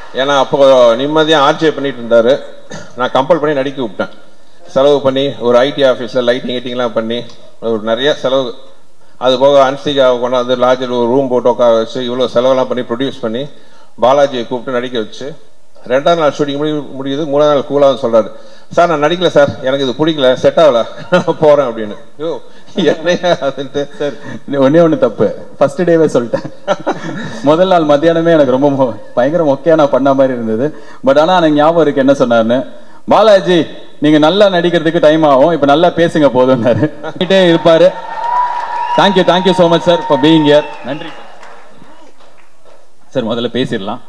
ஏன்னா அப்போ நிம்மதியாக ஆர்ஜே பண்ணிட்டு இருந்தார். நான் கம்பல் பண்ணி நடிக்க விட்டேன். செலவு பண்ணி ஒரு ஐடி ஆஃபீஸில் லைட்டிங் கீட்டிங்லாம் பண்ணி ஒரு நிறைய செலவு, அது போக அன்ஸ்டிகாவை கொண்டாந்து லாட்ஜில் ஒரு ரூம் போட்டு உட்கார வச்சு இவ்வளோ செலவெல்லாம் பண்ணி ப்ரொடியூஸ் பண்ணி பாலாஜியை கூப்பிட்டு நடிக்க வச்சு 2ஆவது நாள் ஷூட்டிங் முடியுது. 3ஆவது நாள் கூலாக சொல்கிறாரு, சார் நான் நடிக்கல சார், எனக்கு இது பிடிக்கல, செட் ஆகல, போகிறேன் அப்படின்னு. யோ என்னையா அதுன்ட்டு. சார் ஒன்னே ஒன்று தப்பு, ஃபர்ஸ்ட் டேவே சொல்லிட்டேன். முதல் நாள் மத்தியானமே எனக்கு ரொம்ப பயங்கர மொக்கையா நான் பண்ண மாதிரி இருந்தது. பட் ஆனால் எனக்கு ஞாபகம் இருக்கு என்ன சொன்னார்னு, பாலாஜி நீங்க நல்லா நடிக்கிறதுக்கு டைம் ஆகும், இப்ப நல்லா பேசுங்க போதும்னாரு. இருப்பாரு. Thank you so much sir for being here. நன்றி சார். முதல்ல பேசிடலாம்.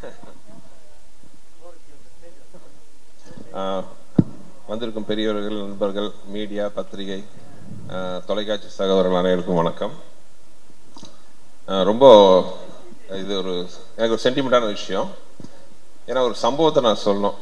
வந்திருக்கும் பெரியவர்கள், நண்பர்கள், மீடியா, பத்திரிகை, தொலைக்காட்சி சகோதரர்கள் அனைவருக்கும் வணக்கம். ரொம்ப இது எனக்கு ஒரு சென்டிமெண்டான விஷயம். ஏன்னா ஒரு சம்பவத்தை நான் சொல்லணும்.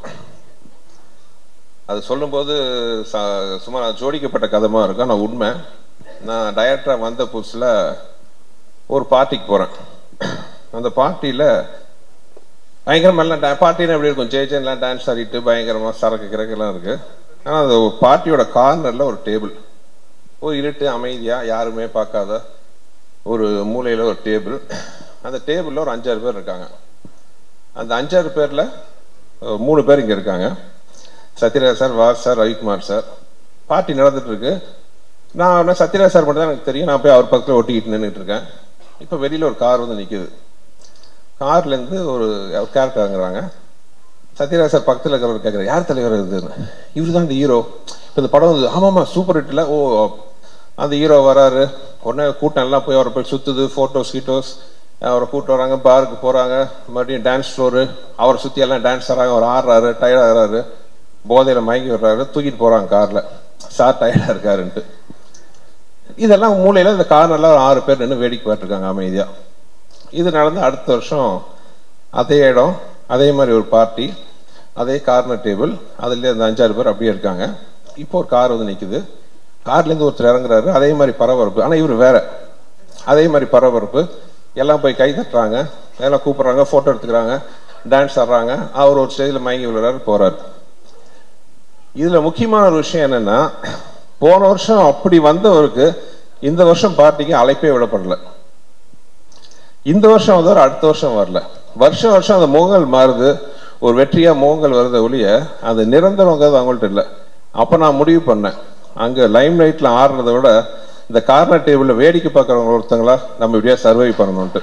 அது சொல்லும்போது சும்மா ஜோடிக்கப்பட்ட கதமாக இருக்கும். நான் உண்மை, நான் டைரக்டராக வந்த புதுசில் ஒரு பார்ட்டிக்கு போகிறேன். அந்த பார்ட்டியில் பயங்கரமாக பார்ட்டினா எப்படி இருக்கும், ஜெயஜென்லாம் டான்ஸ் ஆடிட்டு பயங்கரமாக சரக்கு கிரக்கெல்லாம் இருக்குது. ஆனால் அந்த பார்ட்டியோட கார்னரில் ஒரு டேபிள், ஒரு இருட்டு அமைதியாக யாருமே பார்க்காத ஒரு மூலையில் ஒரு டேபிள். அந்த டேபிளில் ஒரு 5-6 பேர் இருக்காங்க. அந்த 5-6 பேரில் 3 பேர் இங்கே இருக்காங்க. Sathyaraj sir, Vas sir, Ravikumar sir. Party நடந்துட்டு இருக்கு. நான் சத்யராஜ் சார் மட்டும் தான் எனக்கு தெரியும். நான் போய் அவர் பக்கத்தில் ஒட்டிக்கிட்டு நின்றுட்டு இருக்கேன். இப்போ வெளியில் ஒரு கார் வந்து நிற்குது. கார்லேருந்து ஒரு கேரக்டர் இறங்குறாங்க. சத்யராஜ் சார் பக்கத்தில் இருக்கிறவர் கேட்குறாரு, யார் தலைவர் இதுன்னு. இவர் தான் இந்த ஹீரோ. இப்போ இந்த படம் வந்து ஆமாம்மா சூப்பர் ஹிட்டில், ஓ அந்த ஹீரோ வராரு. உடனே கூட்டம் எல்லாம் போய் அவரை போய் சுற்றுது, ஃபோட்டோஸ் கீட்டோஸ், அவரை கூப்பிட்டு வராங்க, பாருக்கு போகிறாங்க, மறுபடியும் டான்ஸ் ஃப்ளோரு, அவரை சுற்றி எல்லாம் டான்ஸ் ஆடுறாங்க. அவர் ஆடுறாரு, டயர்ட் ஆகிறாரு, போதையில் மயங்கி விடுறாரு, தூக்கிட்டு போகிறாங்க காரில். சார் டயர்டாக இருக்காருன்ட்டு. இதெல்லாம் மூலையில் இந்த கார்னரில் ஒரு 6 பேர் நின்று வேடிக்கை பார்த்துருக்காங்க அமைதியாக. இது நடந்து அடுத்த வருஷம் அதே இடம், அதே மாதிரி ஒரு பார்ட்டி, அதே கார்னர் டேபிள், அதுலேயே அந்த 5-6 பேர் அப்படியே இருக்காங்க. இப்போ ஒரு கார் வந்து நிற்குது. கார்லேருந்து ஒருத்தர் இறங்குறாரு. அதே மாதிரி பரபரப்பு. ஆனால் இவர் வேற. அதே மாதிரி பரபரப்பு. எல்லாம் போய் கை தட்டுறாங்க, எல்லாம் கூப்பிட்றாங்க, ஃபோட்டோ எடுத்துக்கிறாங்க, டான்ஸ் ஆடுறாங்க. அவர் ஒரு ஸ்டேஜில் மயங்கி விழுறாரு, போகிறார். இதில் முக்கியமான ஒரு விஷயம் என்னென்னா, போன வருஷம் அப்படி வந்தவருக்கு இந்த வருஷம் பார்ட்டிக்கு அழைப்பே விடப்படல. இந்த வருஷம் வந்தவர் அடுத்த வருஷம் வரல. வருஷம் வருஷம் அந்த முகங்கள் மாறுது, ஒரு வெற்றியா முகங்கள் வருது ஒழிய அது நிரந்தரங்கிறது அவங்கள்ட்ட இல்லை. அப்போ நான் முடிவு பண்ணேன், அங்கே லைம் லைட்டில் ஆடுறத விட இந்த கார்னர் டேபிளில் வேடிக்கை பார்க்குறவங்க ஒருத்தங்களா நம்ம இப்படியா சர்வை பண்ணணும்ட்டு.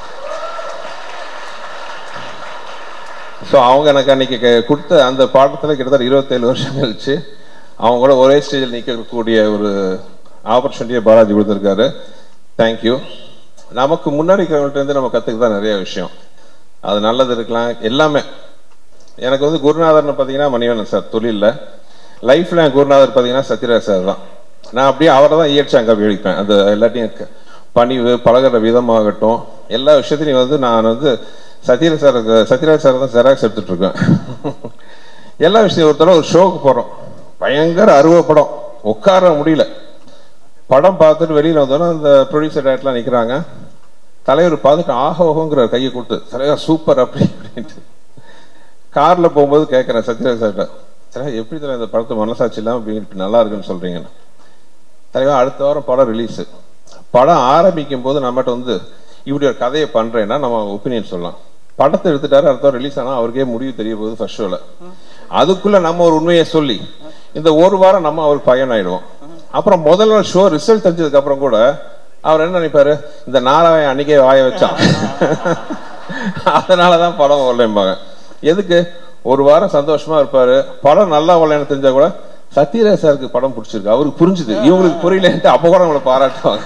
ஸோ அவங்க எனக்கு அன்னைக்கு கொடுத்த அந்த பாடத்தில் கிட்டத்தட்ட 27 வருஷம் கழிச்சு அவங்க கூட ஒரே ஸ்டேஜில் நிற்கக்கூடிய ஒரு ஆப்பர்ச்சுனிட்டியை பாலாஜி கொடுத்துருக்காரு. தேங்க்யூ. நமக்கு முன்னாடி இருக்கிறவங்கள்ட்ட நம்ம கற்றுக்க தான் நிறைய விஷயம். அது நல்லது இருக்கலாம், எல்லாமே. எனக்கு வந்து குருநாதர்னு பார்த்தீங்கன்னா மணிவண்ணன் சார் தொழிலில். லைஃப்பில் என் குருநாதர் பார்த்தீங்கன்னா சத்யராஜ் சார் தான். நான் அப்படியே அவரை தான் இயற்சி அங்கே வேடிப்பேன். அந்த எல்லாத்தையும் பணிவு, பழகிற விதமாகட்டும், எல்லா விஷயத்துலையும் வந்து நான் வந்து சத்யராஜ் சார் தான் ஜெராக்ஸ் எடுத்துட்டு இருக்கேன். எல்லா விஷயம். ஒரு தடவை ஒரு ஷோக்கு போகிறோம், பயங்கர அருவ படம், உட்கார முடியல. படம் பார்த்துட்டு வெளியில் வந்தோன்னா அந்த ப்ரொடியூசர் டேரக்டர்லாம் நிற்கிறாங்க. தலைவர் பார்த்துட்டு ஆஹோங்கிற கையை கொடுத்து, தலைவர் சூப்பர் அப்படின்ட்டு. காரில் போகும்போது கேட்குறேன் சத்யராஜ் சார்கிட்ட, தலைவர் எப்படி தலைவர் இந்த படத்தை மனசாட்சி இல்லாமல் இப்படி நல்லா இருக்குன்னு சொல்கிறீங்கன்னு. தலைவர் அடுத்த வாரம் படம் ரிலீஸு. படம் ஆரம்பிக்கும் போது நம்மகிட்ட வந்து இப்படி ஒரு கதையை பண்ணுறேன்னா நம்ம ஒப்பீனியன் சொல்லலாம். படத்தை எடுத்துட்டாரு, அடுத்த வாரம் ரிலீஸ் ஆனால் அவருக்கே முடிவு தெரிய போகுது ஃபர்ஸ்ட் ஷோவில். அதுக்குள்ளே நம்ம ஒரு உண்மையை சொல்லி இந்த ஒரு வாரம் நம்ம அவருக்கு பயன் ஆயிடுவோம். அப்புறம் முதல்ல ஷோ ரிசல்ட் தெரிஞ்சதுக்கு அப்புறம் கூட அவர் என்ன நினைப்பாரு, இந்த நாராயணன் அன்னைக்கே வாய வச்சான், அதனாலதான் படம் வரலைம்பாங்க. எதுக்கு? ஒரு வாரம் சந்தோஷமா இருப்பாரு, படம் நல்லா வரலன்னு தெரிஞ்சா கூட சத்யராஜ் சாருக்கு படம் பிடிச்சிருக்கு, அவருக்கு புரிஞ்சுது, இவங்களுக்கு புரியலன்ட்டு அப்ப கூட அவங்களை பாராட்டுவாங்க.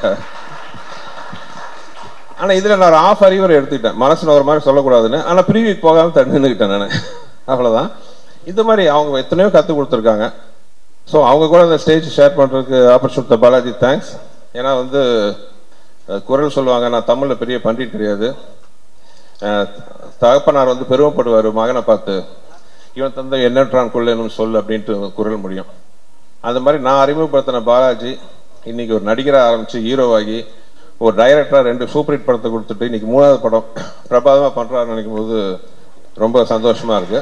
ஆனா இதுல நான் ஒரு ஆஃப் அறிவுரை எடுத்துக்கிட்டேன், மனசுல ஒரு மாதிரி சொல்லக்கூடாதுன்னு. ஆனா ப்ரீவியூக்கு போகாம தடுத்துக்கிட்டேன் நான். அவ்வளவுதான். இந்த மாதிரி அவங்க எத்தனையோ கற்றுக் கொடுத்துருக்காங்க. ஸோ அவங்க கூட இந்த ஸ்டேஜ் ஷேர் பண்ணுறதுக்கு ஆப்பர்ச்சுனிட்டி பாலாஜி தேங்க்ஸ். ஏன்னா வந்து குரல் சொல்லுவாங்க, நான் தமிழில் பெரிய பண்டிட் கிடையாது. தகப்பனார் வந்து பெருமைப்படுவார் மகனை பார்த்து, இவன் தந்தை என்னன்றான் கொள்ளணும் சொல் அப்படின்ட்டு குரல் முடியும். அந்த மாதிரி நான் அறிமுகப்படுத்தின பாலாஜி இன்னைக்கு ஒரு நடிகராக ஆரம்பித்து ஹீரோவாகி ஒரு டைரக்டராக 2 சூப்பர் ஹிட் படத்தை கொடுத்துட்டு இன்னைக்கு 3வது படம் பிரபாதமாக பண்ணுறாருன்னு நினைக்கும் போது ரொம்ப சந்தோஷமாக இருக்குது.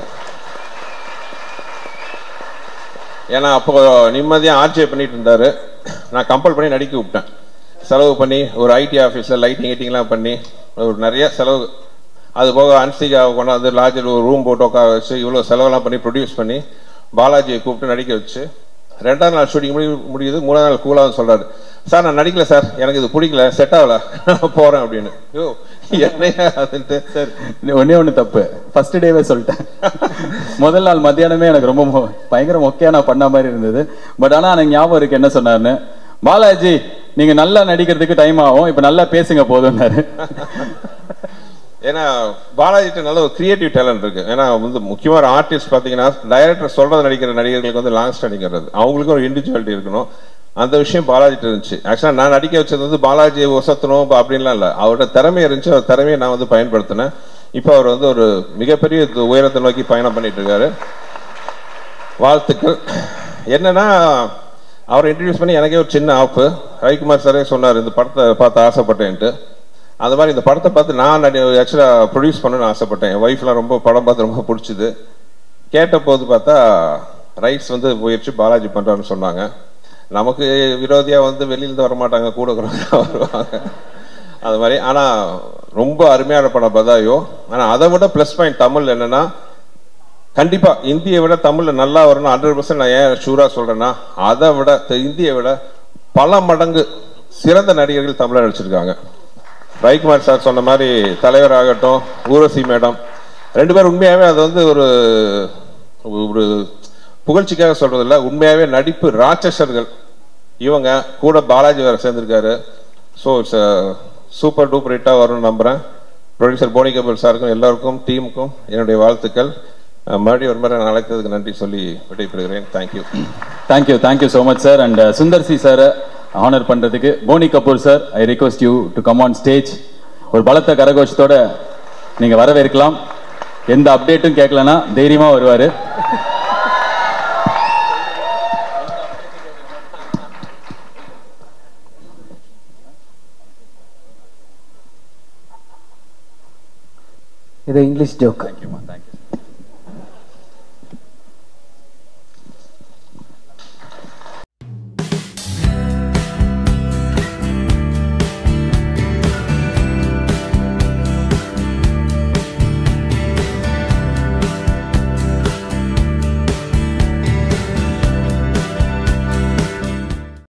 ஏன்னா அப்போ நிம்மதியாக ஆர்ஜே பண்ணிட்டு இருந்தார். நான் கம்பல் பண்ணி நடிக்க விட்டேன். செலவு பண்ணி ஒரு ஐடி ஆஃபீஸில் லைட்டிங் கீட்டிங்லாம் பண்ணி ஒரு நிறைய செலவு, அது போக அன்ஸ்டிகாவை கொண்டாந்து லாட்ஜில் ஒரு ரூம் போட்டு உட்கார வச்சு இவ்வளோ செலவெல்லாம் பண்ணி ப்ரொடியூஸ் பண்ணி பாலாஜியை கூப்பிட்டு நடிக்க வச்சு 2ஆவது நாள் ஷூட்டிங் முடியுது. 3ஆவது நாள் கூலாக சொல்கிறாரு, சார் நான் நடிக்கல சார், எனக்கு இது பிடிக்கல, செட் ஆகல, போகிறேன் அப்படின்னு. யோ என்னையா அதுன்ட்டு. சார் ஒன்னே ஒன்று தப்பு, ஃபர்ஸ்ட் டேவே சொல்லிட்டேன். முதல் நாள் மத்தியானமே எனக்கு ரொம்ப பயங்கர மொக்கையா நான் பண்ண மாதிரி இருந்தது. பட் ஆனால் எனக்கு ஞாபகம் இருக்கு என்ன சொன்னார்னு, பாலாஜி நீங்க நல்லா நடிக்கிறதுக்கு டைம் ஆகும், இப்ப நல்லா பேசுங்க போதும்னாரு. ஏன்னா பாலாஜிட்ட நல்ல ஒரு கிரியேட்டிவ் டேலண்ட் இருக்கு. ஏன்னா வந்து முக்கியமான ஆர்டிஸ்ட் பார்த்தீங்கன்னா டைரக்டர் சொல்றது நடிக்கிற நடிகர்களுக்கு வந்து லாங் ஸ்டாண்டிங் இருக்கிறது, அவங்களுக்கும் ஒரு இண்டிவிஜுவாலிட்டி இருக்கணும். அந்த விஷயம் பாலாஜிட்ட இருந்துச்சு. ஆக்சுவலாக நான் நடிக்க வச்சது வந்து பாலாஜியை ஒசத்தணும் அப்படின்லாம் இல்லை, அவரோட திறமை இருந்துச்சு. அவர் திறமையை நான் வந்து பயன்படுத்தினேன். இப்போ அவர் வந்து ஒரு மிகப்பெரிய உயரத்தை நோக்கி பயணம் பண்ணிட்டு இருக்காரு. வாழ்த்துக்கள். என்னன்னா அவரை இன்ட்ரடியூஸ் பண்ணி எனக்கே ஒரு சின்ன ஆப்பு. ரவிக்குமார் சாரே சொன்னார் இந்த படத்தை பார்த்து ஆசைப்பட்டேன்ட்டு. அந்த மாதிரி இந்த படத்தை பார்த்து நான் ஆக்சுவலாக ப்ரொடியூஸ் பண்ணணும்னு ஆசைப்பட்டேன். என் ஒய்ஃப்லாம் ரொம்ப படம் பார்த்து ரொம்ப பிடிச்சிது. கேட்ட போது பார்த்தா ரைட்ஸ் வந்து போயிடுச்சு, பாலாஜி பண்ணுறான்னு சொன்னாங்க. நமக்கு விரோதியாக வந்து வெளியிலேருந்து வரமாட்டாங்க, கூட வருவாங்க அது மாதிரி. ஆனால் ரொம்ப அருமையான படம் பதாயோ. ஆனால் அதை விட ப்ளஸ் பாயிண்ட் தமிழ் என்னென்னா, கண்டிப்பாக இந்தியை விட தமிழில் நல்லா வரணும் 100%. நான் ஏன் ஷூராக சொல்கிறேன்னா, அதை விட இந்தியை விட பல மடங்கு சிறந்த நடிகர்கள் தமிழை நடிச்சிருக்காங்க. ரவிக்குமார் சார் சொன்ன மாதிரி தலைவர் ஆகட்டும், ஊர்வசி மேடம், 2 பேரும் உண்மையாகவே அது வந்து ஒரு ஒரு புகழ்ச்சிக்காக சொல்றது இல்லை, உண்மையாகவே நடிப்பு ராட்சசர்கள். இவங்க கூட பாலாஜி வேறு சேர்ந்துருக்காரு. ஸோ இட்ஸ் சூப்பர் டூப்பர் ஹிட்டாக வரும்னு நம்புகிறேன். ப்ரொடியூசர் போனி கபூர் சாருக்கும் எல்லாருக்கும் டீமுக்கும் என்னுடைய வாழ்த்துக்கள். மறுபடியும் ஒரு முறை நான் அழைத்ததுக்கு நன்றி சொல்லி விடைபெறுகிறேன். Thank you. Thank you so much sir. And Sundar C sir honour பண்றதுக்கு Boney Kapoor sir, I request you to come on stage. ஒரு பலத்த கரகோஷத்தோட நீங்க வரவேற்கலாம். எந்த அப்டேட்டும் கேட்கலன்னா தைரியமா வருவாரு. இது இங்கிலீஷ் ஜோக். தேங்க்யூ.